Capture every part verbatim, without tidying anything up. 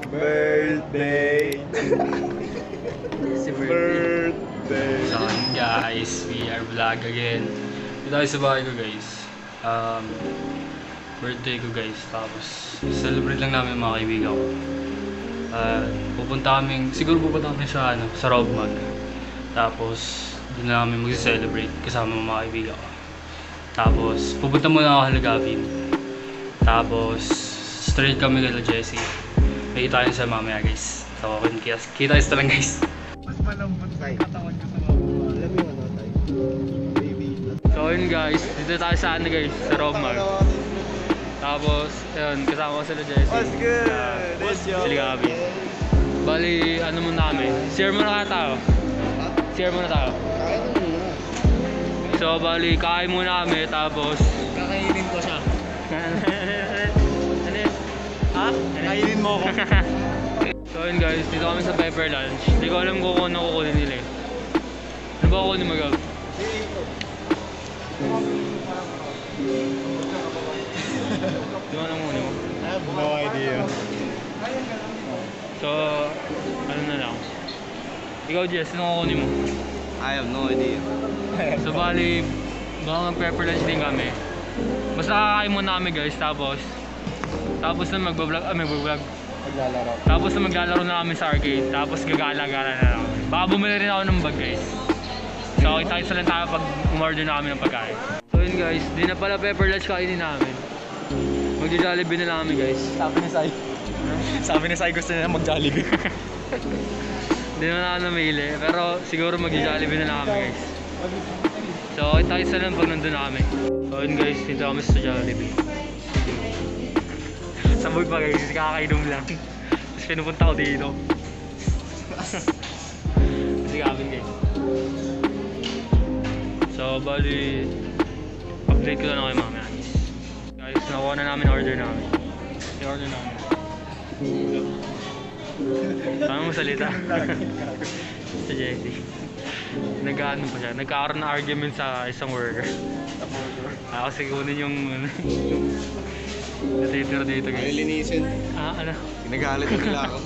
Birthday. Si birthday. So guys, we are vlog again. Dito tayo sa bahay ko guys. Um, birthday ko guys. Tapos, celebrate lang namin mga kaibigan ko. Uh, pupunta kami, siguro pupunta kami sa, ano, sa Robmag. Tapos, doon na namin mag-celebrate kasama mga kaibigan ko. Tapos, pupunta muna ako Halagapin. Tapos, straight kami kay Jessie. Nakita tayo sa mamaya guys. So, kita tayo lang guys. Mas malambot sa katawan ko sa mga. Alam mo ano tayo? Baby. So yun guys, dito tayo sa ano guys, sa Robmag. Tapos, yun, kasama ko sila Jessie. What's good? What's good? Sila Gabi. Bali, ano muna kami? Share muna ka tayo. Share muna tayo. Kain mo muna. So, bali, kain muna kami, tapos Kakainin ko siya. Ano yun? Ha? Kainin mo ako. So yun guys, dito kami sa Pepper Lunch. Hindi ko alam kung ano kukunin nila eh. Ano ba kukunin mo Gab? Di mo alam kung kunin mo? I have no idea. So, ano na lang. Ikaw Jess, ano kukunin mo? I have no idea. So bali, baka mag-pepper lunch din kami. Basta kakain muna kami guys, tapos Tapos na mag-vlog, ah mag-vlog Maglalaro. Tapos na maglalaro na kami sa arcade, tapos gagala-gala na lang. Baka bumili rin ako ng bag guys. So kita-kita lang tayo pag umorder na kami ng pagkain. So yun guys, di na pala pepper lunch kainin namin. Magja-Jollibee na lang kami guys. Sabi ni Sai. Sabi ni Sai gusto niya mag-Jollibee. Hindi naman ako namili, pero siguro magja-Jollibee na lang kami guys. So kita-kita lang pag nandun na kami. So yun guys, dito kami sa Jollibee. Sabog pa guys, kakainom lang. Tapos pinupunta ko dito. Kasi kapin guys. So bali, update ko na lang kayo mamaya. Guys, nakuha na namin order namin. I-order namin. Paano mo salita? Sa Jessie. Nag-ano pa siya, nagkakaroon na argument sa isang worker. Ah, kasi kunin yung natitira dito guys. Nalilinisin. Ah, ano? Pinagalit nila ako.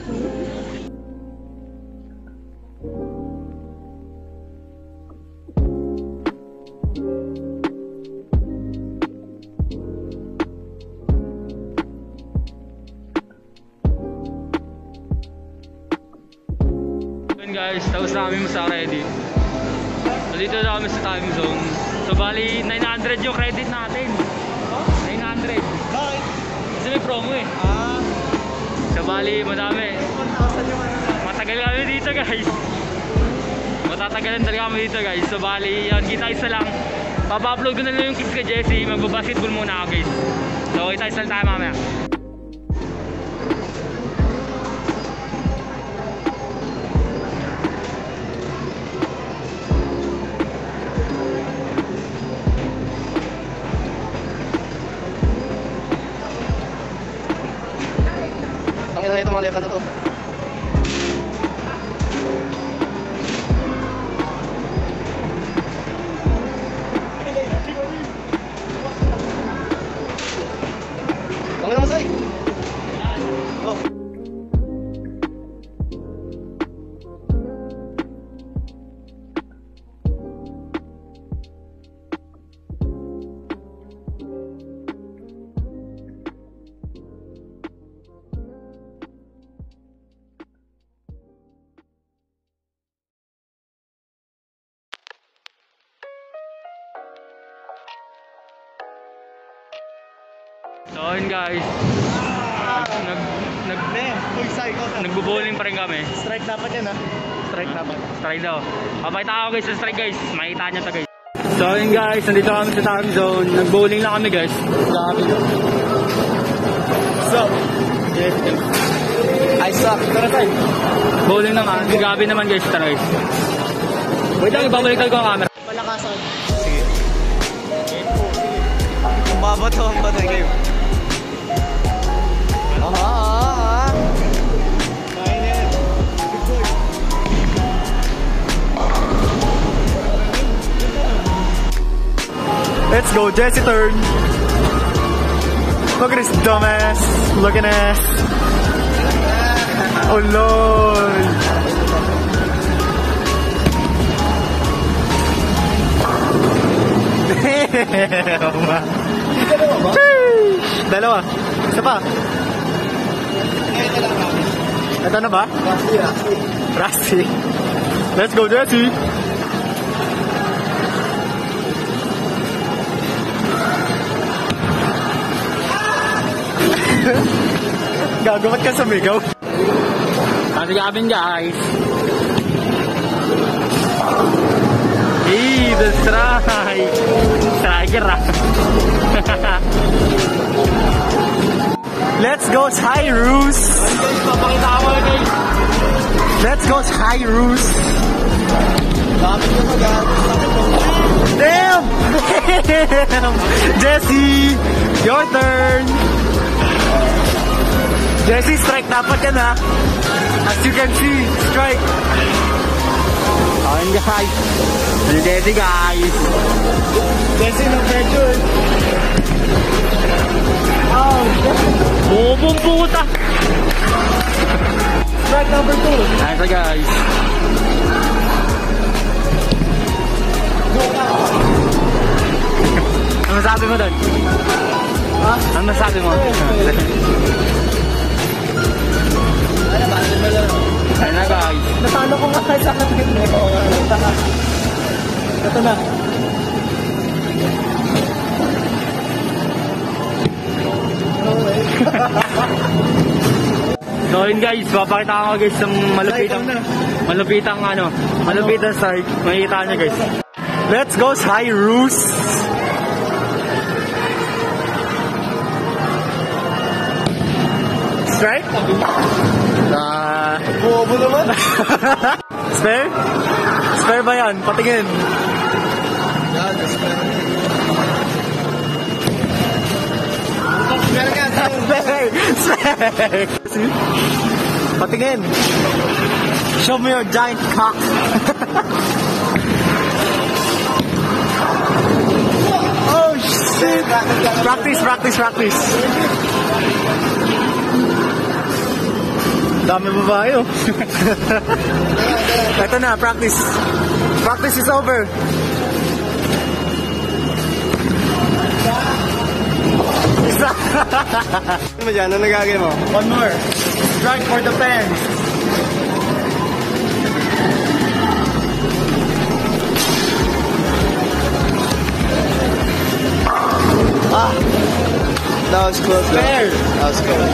Yun guys, tapos na kami masa ready. Dito na kami sa time zone. So bali, nine hundred yung credit natin. nine hundred. Bakit? Kasi may promo eh. Ah. So bali, madami. Matagal kami dito guys. Matatagalan talaga kami dito guys. So bali, yun, kita isa lang. Papa-upload ko na lang yung clips kay Jessie. Magbabasketball muna ako guys. So kita isa lang tayo mamaya. Ang ina ito mga lekan na to. Ang ina masay. Oh. So yun guys, nag, nag, Ne, full cycle. nagbo-bowling pa rin kami. Strike dapat yan ha. Strike dapat. Strike daw. Papakita ako guys sa strike guys. Makita nyo to guys. So yun guys, nandito kami sa time zone. Nag-bowling lang kami guys. Grabe. So, yes. I suck. Tara tayo. Bowling naman. Gabi naman guys. Tara guys. Wait lang, ibabalikan ko ang camera. Palakasan. Sige. Kung babato ang batay kayo. Aha, aha. Kain yan. Good boy. Let's go, Jessie turn. Look at this dumbass looking ass. Oh, lol! Damn! Dalawa. Isa pa. Ito na ba? Rusty, Rusty. Rusty. Let's go, Jesse! Gagawa ka sa migaw. Sabi kami guys. Hey, the strike. Striker ah. Let's go Cyrus. Let's go Cyrus. Damn! Damn! Jesse, your turn. Jesse, strike dapat yan ha. As you can see, strike. Ayun guys. Jesse guys. Jesse, no pressure. Oh, bobong puta. Strike number two. Nice guys. Ano masabi mo doon? Ha? Ano masabi mo? Ayun na guys. Natalo ko nga sa akin. Ito na. So yun guys, papakita ko guys ng malupitang malupitang ano, malupitang start. Makikita nyo guys. Let's go Cyrus! Strike? Ah, Bobo naman. spare? Spare ba yan? Patingin. Yan, spare. Spare ka, Spare! Spare! See? Patingin. Show me your giant cock. Oh shit! Practice, practice, practice. Dami babae oh. Ito na, practice. Practice is over. Isa. Ano mo dyan? Ano nagagay mo? One more. Strike for the fans. Ah! That was close. though. Fair. That was close.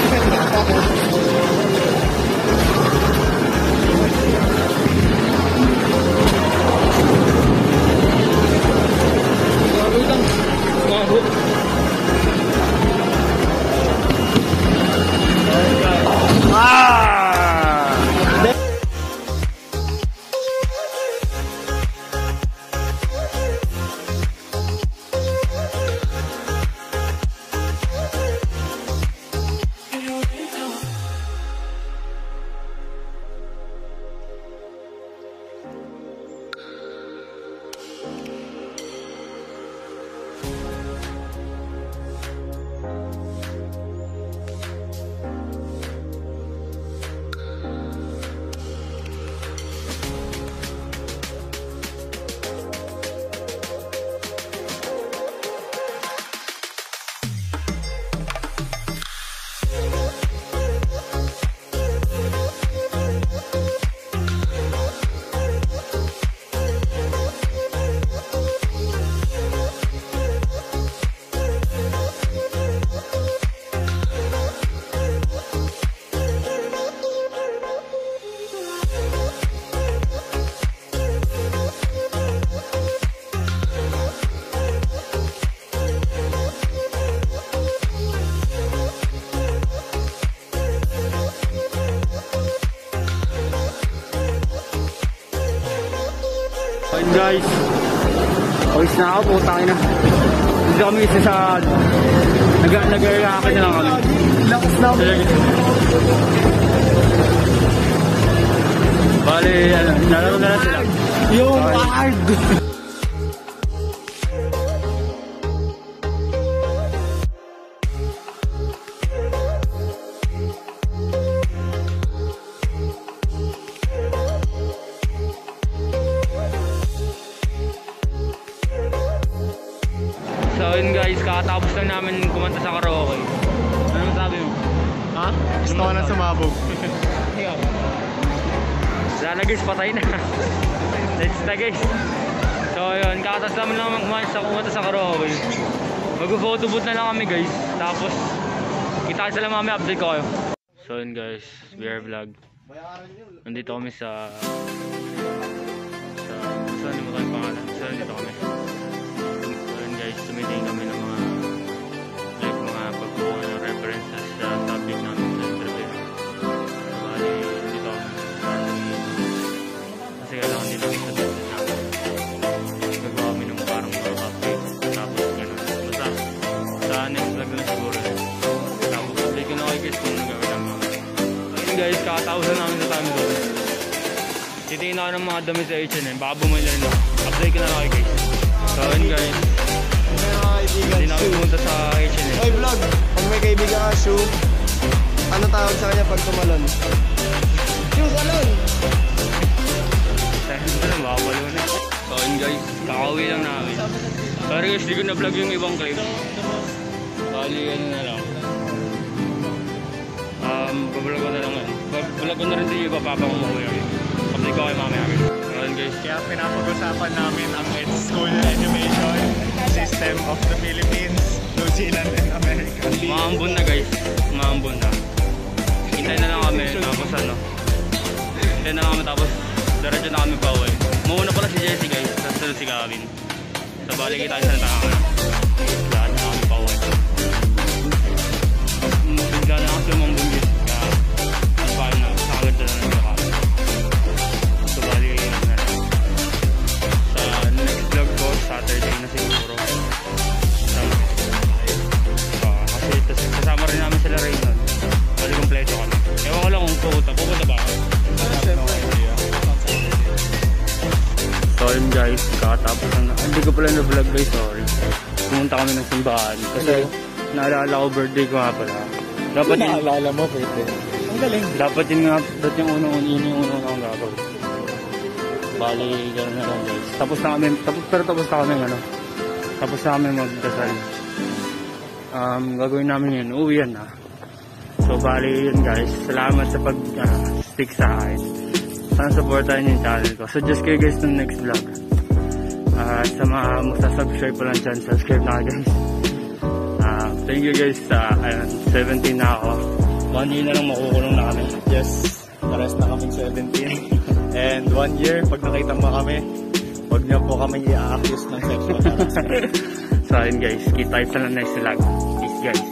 Ayun guys. Pawis na ako, putang ina. Hindi kami isa sa... Nag-reaction na lang kami. Lakas na ako. Bale, ano, nalaro na lang sila. Yung hard. kakatapos lang namin kumanta sa karaoke. Ano masabi mo? Ha? Gusto ko na sumabog. Wala na guys, patay na. Let's na guys. So yun, kakatapos namin lang kumanta sa, kumanta sa karaoke. Mag-photo booth na lang kami guys. Tapos, kita kayo sa lang mamaya, update ko kayo. So yun guys, we are vlog. Nandito kami sa... sa... saan mo tayo pangalan? So nandito kami. So yun guys, tumitingin kami ng mga... like mga pagkuha ng references sa topic namin sa interview. Bali, nandito kami sa... kasi kailangan nila kami sa topic namin. Nagawa kami ng parang mga update. Tapos gano'n. Basta, sa next vlog na siguro. Tapos update ko na kayo guys kung nagawin lang mga. Ayun guys, kakatawasan namin sa time zone. Titingin ako ng mga dami sa H and M. Baka bumili na. Update ko na kayo guys. So ayun guys. Hindi na kami pumunta sa H and M. Hey vlog, pag may kaibigan ka, shoe, ano tawag sa kanya pag tumalon? Shoe salon! Ito lang, baka balo na. So ayun guys, kakauwi lang namin. Sorry guys, di ko na-vlog yung ibang clip. Bali, ano na lang. Um, bablog ko na lang yan. Bablog ko na rin sa iyo, papapa ko mo yan. Update ko kayo mamaya guys. So ayun guys. Kaya pinapag-usapan namin ang It's School Animation System of the Philippines, New Zealand, and America. Maambon na guys, maambon na. Hintay na lang kami, tapos ano. Hintay na lang kami, tapos diretso na kami pa uwi. Muna pala si Jessie guys, tapos sunod si Gavin. So bali kita tayo sa natangan. Lahat na kami pa uwi. Bigla na kasi umambon guys. Kaya, ano pa na, sagad na lang yung kami. So bali yun na lang. Sa next vlog ko, Saturday na siguro. Tama. Uh, kasi kasama rin namin sila Raynon. Bali kompleto kami. Ewan ko lang kung pupunta. Pupunta ba ako? So yun guys, kakatapos na. Hindi ko pala na-vlog guys, sorry. Pumunta kami ng simbahan. Kasi naalala ko birthday ko nga pala. Dapat yun, Naalala mo, pwede. Ang galing. dapat yun nga, dapat yung unang yun yung unang akong gagawin. Bali, gano'n na lang guys. Tapos na kami, tapos, pero tapos na kami ano. Tapos na kami magdasal. Um, gagawin namin yun, uwi yan na. So bali yun guys, salamat sa pag-stick uh, sa akin. Sana supportahan yung channel ko. Suggest kayo guys ng next vlog. Uh, at sa mga magsasubscribe pa lang dyan, subscribe na guys. Uh, thank you guys sa uh, seventeen na ako. One year na lang makukulong na kami. Yes, pares na kaming seventeen. And one year, pag nakita mo kami, huwag niyo po kami i-accuse ng sexual harassment. So ayun guys, kita tayo sa next vlog. Peace guys.